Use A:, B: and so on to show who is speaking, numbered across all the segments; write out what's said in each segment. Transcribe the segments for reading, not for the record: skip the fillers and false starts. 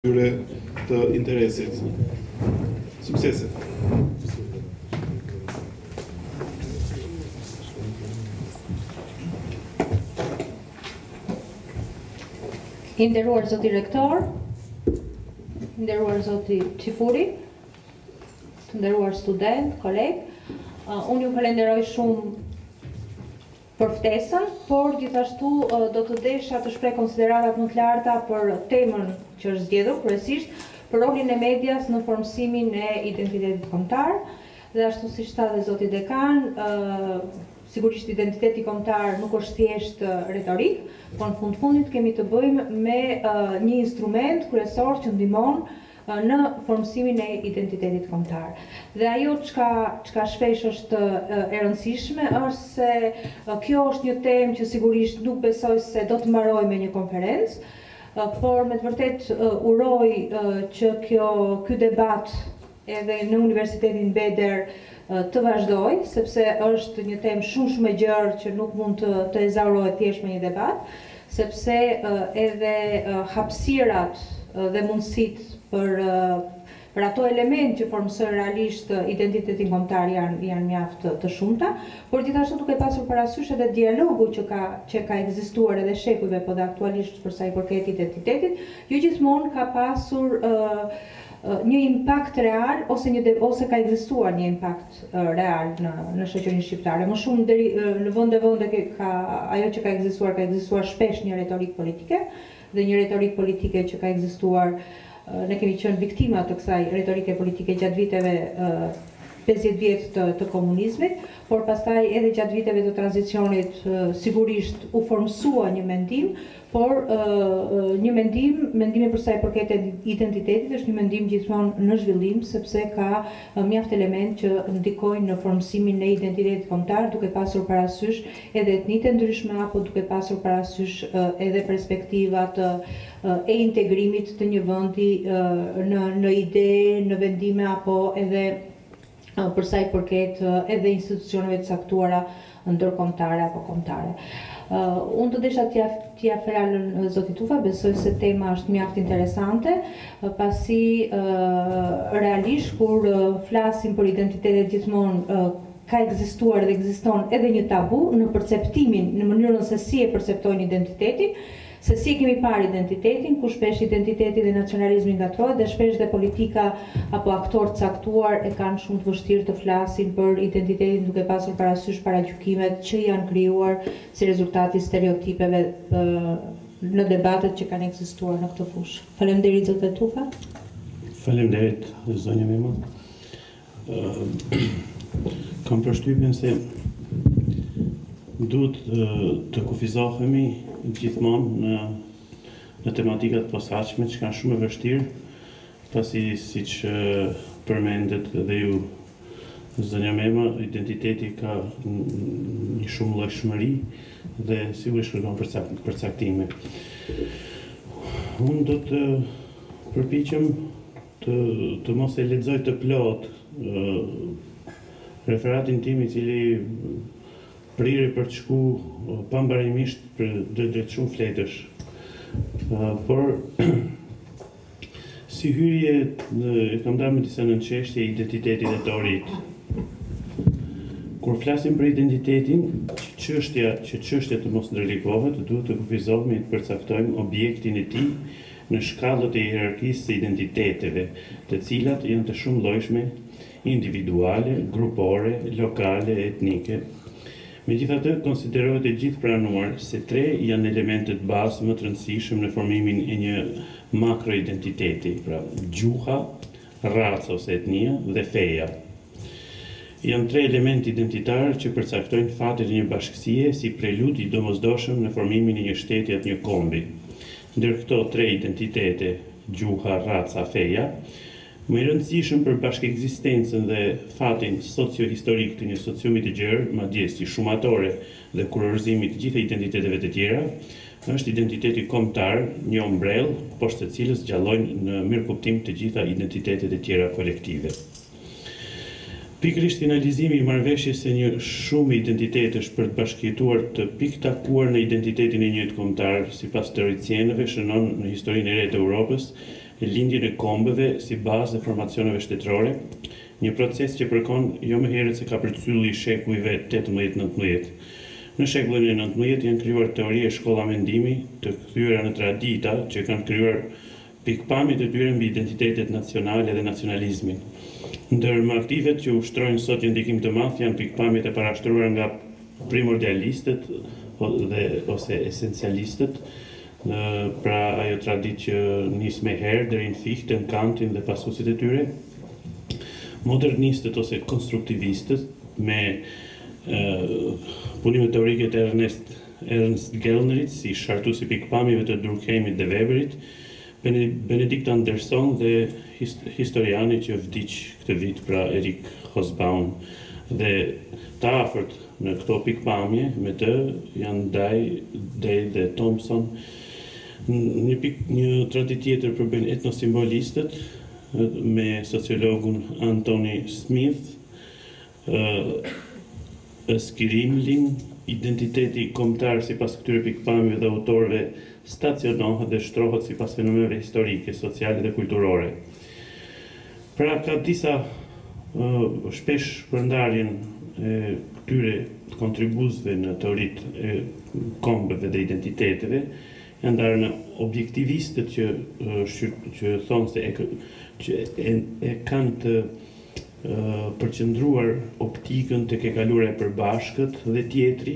A: të interesit. Suksese!
B: I nderuar zoti rektor, i nderuar zoti Çifuri, të nderuar student, koleg, unë ju falenderoj shumë për ftesën, por gjithashtu do të desha të shpreh konsideratat më të larta për temën që është zgjedhur, kryesisht për rolin e medias në formësimin e identitetit kombëtar, dhe ashtu siç tha dhe zoti dekan, sigurisht identiteti kombëtar nuk është thjesht retorik, por në fundit kemi të bëjmë me një instrument kryesor që ndihmon në formësimin e identitetit kombëtar. Dhe ajo çka shpesh është e rëndësishme është se kjo është një temë që sigurisht nuk besoj se do të mbarojë me një konferencë, por me të vërtet uroj që ky debat edhe në Universitetin Beder të vazhdoj, sepse është një temë shumë e gjerë që nuk mund të ezaurohet thjesht me një debat, sepse edhe hapësirat dhe mundësitë për ato element që formësojnë realisht identitetin kombëtar janë mjaft të shumta, por gjithashtu duke pasur parasysh edhe dialogu që ka ekzistuar edhe shekujve, po dhe aktualisht për sa i përket identitetit, jo gjithmonë ka pasur një impakt real ose ka ekzistuar një impakt real në shoqërinë shqiptare. Më shumë në vende ajo që ka ekzistuar shpesh një retorik politike, dhe një retorik politike që ka ekzistuar, ne kemi qenë viktima të kësaj retorike politike gjatë viteve 50 vjet të komunizmit, por pastaj edhe gjatë viteve të tranzicionit sigurisht u formsua një mendim, por një mendimi për sa i përket identitetit është një mendim gjithmonë në zhvillim, sepse ka mjaft element që ndikojnë në formësimin e identitetit kombëtar, duke pasur parasysh edhe etnitë ndryshme apo duke pasur parasysh edhe perspektivat e integrimit të një vendi në ide, në vendime apo edhe për sa i përket edhe institucioneve të caktuara ndërkombëtare apo kombëtare. Unë të desha t'ja fjalën zotit Tufa, besoj se tema është mjaft interesante, pasi realisht kur flasim për identitetet gjithmonë ka ekzistuar dhe ekziston edhe një tabu në perceptimin, në mënyrën se si e perceptojnë identitetin, se si kemi parë identitetin, ku shpesh identiteti dhe nacionalizmi ngatrohet dhe shpesh dhe politika apo aktorë caktuar e kanë shumë të vështirë të flasin për identitetin duke pasur parasysh paragjykimet që janë krijuar si rezultati stereotipeve në debatet që kanë ekzistuar në këtë fushë. Faleminderit zotë Tufa.
C: Faleminderit zonja Mema. Kam përshtypjen se duhet të kufizohemi gjithmonë në tematikat posaçme që kanë shumë e vështirë, pasi siç përmendet dhe ju zonja Mema, identiteti ka një shumë llojshmëri dhe sigurisht kërkon përcaktime. Unë do të përpiqem të mos e lexoj të plot referatin tim i cili priri për të shku pambarimisht për drejt shumë fletësh. Por si hyrje e kam darë me disa nënçështje identitetit dhe teorit. Kur flasim për identitetin, çështja të mos ndërlikohet, duhet të kufizohemi të përcaktojmë objektin e tij në shkallët e hierarkisë së identiteteve, të cilat janë të shumë llojshme, individuale, grupore, lokale, etnike. Megjithatë, konsiderohet e gjithë pranuar se tre janë elementet bazë më të rëndësishëm në formimin e një makroidentiteti, pra gjuha, raca ose etnia dhe feja. Janë tre elementi identitarë që përcaktojnë fatin e një bashkësie si prelud i domosdoshëm në formimin e një shteti atë një kombi. Ndër këto tre identitete, gjuha, raca, feja, më i rëndësishëm për bashkëekzistencën dhe fatin socio-historik të një sociumi të gjerë, madje si shumatore dhe kurorëzimi të gjitha identiteteve të tjera, është identiteti kombëtar, një ombrell, poshtë të cilës gjallojnë në mirëkuptim të gjitha identitetet e tjera kolektive. Pikërisht finalizimi i marrëveshjes së një shumë identitetesh për të bashkëjetuar të piktakuar në identitetin e njëjtë kombëtar sipas teoricienëve shënon në historinë e re të Europës e lindjen e kombëve si bazë e formacioneve shtetërore, një proces që përkon jo më herët se ka përcylli shekujve 18-19. Në shekullin e 19 janë krijuar teori e shkolla mendimi të kthyer në tradita që kanë krijuar pikpamjet e tyre mbi identitetet nacionale dhe nacionalizmin. Ndër më aktivet që ushtrojnë sot një ndikim të madh janë pikpamjet e parashtruara nga primordialistët ose esencialistët, pra ajo traditë që nis me herë deri në Fichte, Kantin dhe pasuesit e tyre, modernistët ose konstruktivistët me punimet teorike të Ernst Gellnerit si shartuesi i pikpamjeve të Durkheimit dhe Weberit, Benedikt Anderson dhe historiani që vdiq këtë vit, pra Erik Hobsbawm, dhe të afërt në këto pikpamje me të janë Day dhe Thompson. Një traditë tjetër përbën etnosimbolistët me sociologun Anthony Smith, Skrimling, identiteti kombëtar sipas këtyre pikpamjeve dhe autorëve stacionohet dhe shtrohet sipas fenomeneve historike, sociale dhe kulturore. Pra ka disa shpesh përndarjen e këtyre kontribuesve në teoritë e kombëve dhe identiteteve, janë ndarë në objektivistët që thonë se e kanë të përqendruar optikën tek e kaluara e përbashkët dhe tjetri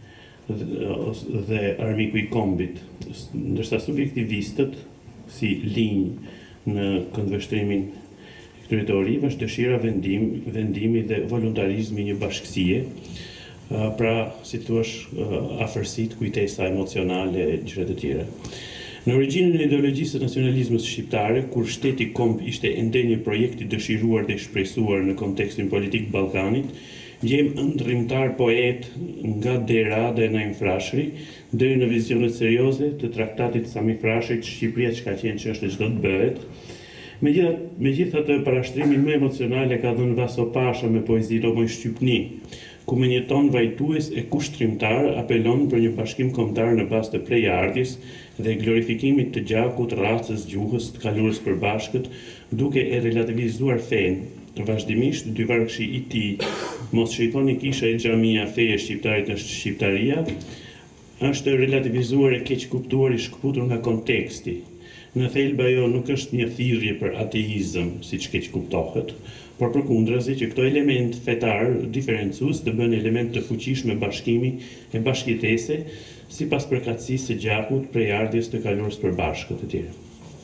C: dhe armiku i kombit, ndërsa subjektivistët si linjë në këndvështrimin e këtyre teorive është dëshira vendimi dhe voluntarizmi një bashkësie, pra si thua afërsitë, kujtesa emocionale e gjëra të tjera. Në origjinën e ideologjisë së nacionalizmit shqiptare, kur shteti komb ishte ende një projekt i dëshiruar dhe shpresuar në kontekstin politik Ballkanit, gjejmë ëndrrimtar poet nga Derrada e Naim Frashëri deri në vizionet serioze të traktatit Sami Frashërit Shqipëria çka qenë që është çdo të bëhet. Megjithatë, parashtrimin më emocional e ka dhënë Vaso Pasha me poezinë Romoj Shqipni, ku me një ton vajtues e kushtrimtar apelon për një bashkim kombëtar në bazë të prejardhjes dhe glorifikimit të gjakut, racës, gjuhës, të kaluarës përbashkët, duke e relativizuar fenë. Vazhdimisht, dy vargshi i tij, mos shikoni kisha e xhamia, feja e shqiptarit është shqiptaria, është relativizuar e keq kuptuar i shkputur nga konteksti. Në thelb ajo nuk është një thirrje për ateizëm, siç keq kuptohet, por përkundrazi që këto element fetar diferencues të bën element të fuqishëm bashkimi e bashkëjetese sipas përkatësisë së gjakut, prejardhjes të kaluarës përbashkët e tjera.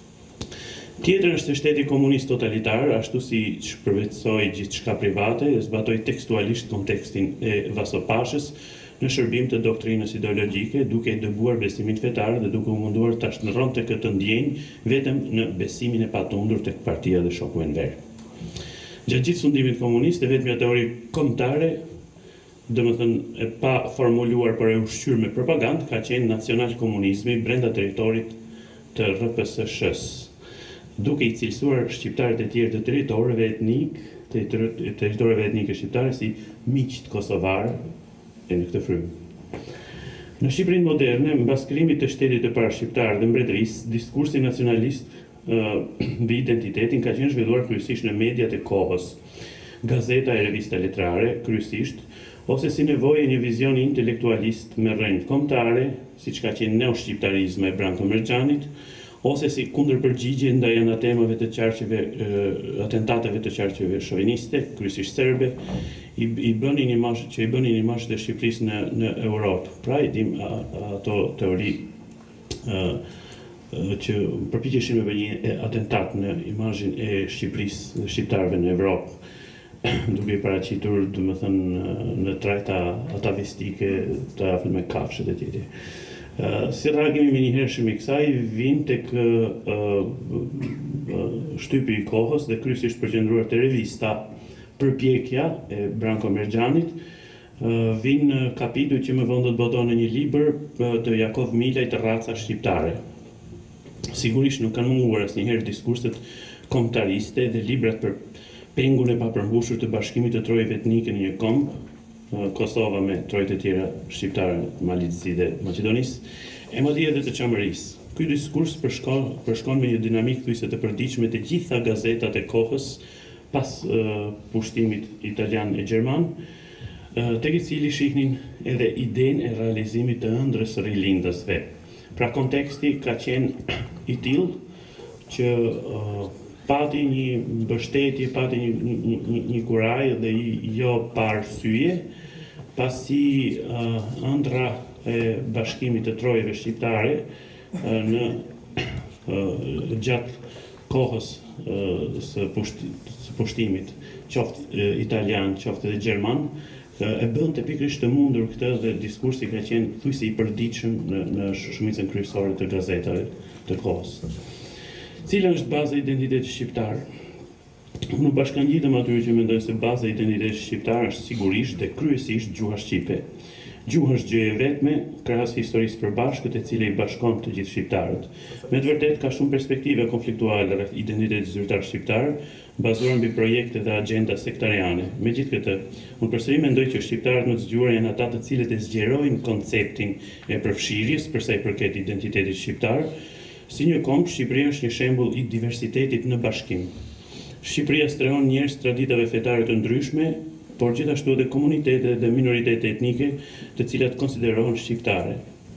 C: Tjetër është se shteti komunist totalitar, ashtu si shpërvetsoi gjithçka private, zbatoi tekstualisht kontekstin e Vaso Pashës në shërbim të doktrinës ideologjike, duke i dëbuar besimin fetar dhe duke u munduar ta shndërronte këtë ndjenjë vetëm në besimin e patundur tek partia dhe shoku enver. Gjatë gjithë sundimit komunist, vetmja teori kombëtare, domethënë e pa formuluar por e ushqyer me propagandë, ka qenë nacional-komunizmi brenda territorit të RPSSH-s, duke i cilësuar shqiptarët e tjerë të territoreve etnike shqiptare si miqt kosovar e në këtë frymë. Në Shqipërinë moderne, mbas krijimit të shtetit të parashqiptar dhe mbretërisë, diskursi nacionalist mbi identitetin ka qenë zhvilluar kryesisht në mediat e kohës, gazeta e revista letrare kryesisht, ose si nevojë një vizion intelektualist me rrënjë kombëtare, siç ka qenë neoshqiptarizmi e Branko Merxhanit, ose si kundërpërgjigje ndaj anatemave të atentateve të qarqeve shoviniste, kryesisht serbe, i bënin imazh të Shqipërisë në Europë. Pra i dim ato teori që përpiqeshin me bëj një atentat në imazhin e Shqipërisë dhe shqiptarëve në Evropë, duke i paraqitur, domethënë, në trajta atavistike të afërt me kafshët e tjera. Si reagimi më njëhershëm i kësaj vjen tek shtypi i kohës dhe kryesisht përqendruar te revista Përpjekja e Branko Merxhanit, vin kapitujt që më vonë do të botonë një libër të Jakov Milaj të raca shqiptare. Sigurisht nuk kanë munguar asnjëherë diskurset kombëtariste dhe librat për pengun e papërmbushur të bashkimit të trojave etnike në një komb, Kosova me trojt e tjera shqiptare, Malitësi dhe Maqedonisë, e madje edhe të Çamërisë. Ky diskurs përshkon me një dinamikë thuajse të përditshme të gjitha gazetat e kohës pas pushtimit italian e gjerman, tek i cili shihnin edhe idenë e realizimit të ëndrrës së rilindësve. Pra konteksti ka qenë i tillë që pati një mbështetje, pati një kuraj dhe jo pa arsye, pasi ëndra e bashkimit të trojeve shqiptare në gjatë kohës së pushtimit, qoftë italian, qoftë edhe gjerman, e bënte pikërisht të mundur këtë dhe diskursi ka qenë thuajse i përditshëm në shumicën kryesore të gazetave të kohës. Cila është baza e identitetit shqiptar? Unë bashkangjitem atyre që mendojnë se baza e identitetit shqiptar është sigurisht dhe kryesisht gjuha shqipe. Gjuha është gjë e vetme krahas historisë përbashkët e cila i bashkon të gjithë shqiptarët. Me të vërtetë ka shumë perspektive konfliktuale rreth identitetit zyrtar shqiptar, bazuar mbi projekte dhe agjenda sektariane. Megjithatë, unë përsëri mendoj që shqiptarët më të zgjuar janë ata të cilët e zgjerojnë konceptin e përfshirjes për sa i përket identitetit shqiptar. Si një komb, Shqipëria është një shembull i diversitetit në bashkim. Shqipëria strehon njerëz traditave fetare të ndryshme, por gjithashtu edhe komunitete dhe minoritete etnike të cilat konsiderohen shqiptare.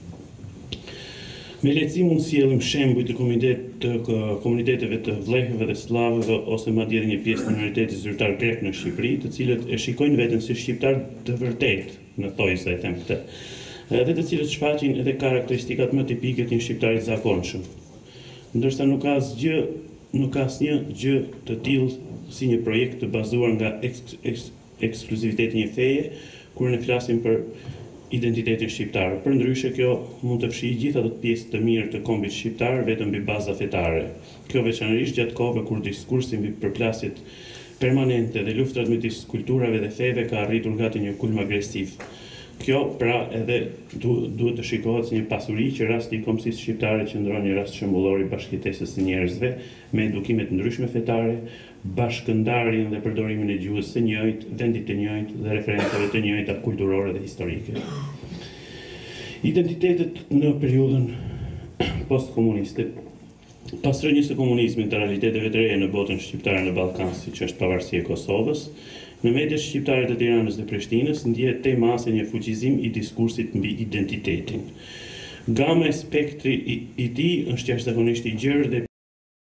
C: Me lehtësi mund sjellim shembuj të komuniteteve të vllehëve dhe slavëve ose madje edhe një pjesë minoriteti zyrtar grek në Shqipëri, të cilët e shikojnë veten si shqiptar të vërtetë, në thojse e them këtë, dhe të cilët shfaqin edhe karakteristikat më tipike të një shqiptari të zakonshëm. Ndërsa nuk ka asnjë gjë të tillë si një projekt të bazuar nga ekskluziviteti një feje, kur ne flasim për identitetin shqiptar. Përndryshe, kjo mund të fshijë gjithë ato pjesë të mirë të kombit shqiptar vetëm mbi baza fetare. Kjo veçanërisht gjatë kohëve kur diskursi mbi përplasjet permanente dhe luftrat midis kulturave dhe feve ka arritur gati një kulm agresiv. Kjo pra edhe duhet të shikohet si një pasuri që rasti i kombësisë shqiptare qëndron një rast shembullor i bashkëjetesës së njerëzve me edukime të ndryshme fetare, bashkëndarjen dhe përdorimin e gjuhës së njëjtë, vendit të njëjtë dhe referencave të njëjta kulturore dhe historike. Identitetet në periudhën postkomuniste. Pas rënies së komunizmit të realiteteve të reja në botën shqiptare në Ballkan, siç është pavarësia e Kosovës, në mediat shqiptare të Tiranës dhe Prishtinës ndjehet temase një fuqizim i diskursit mbi identitetin. Gama e spektri i tij është jashtëzakonisht i gjerë dhe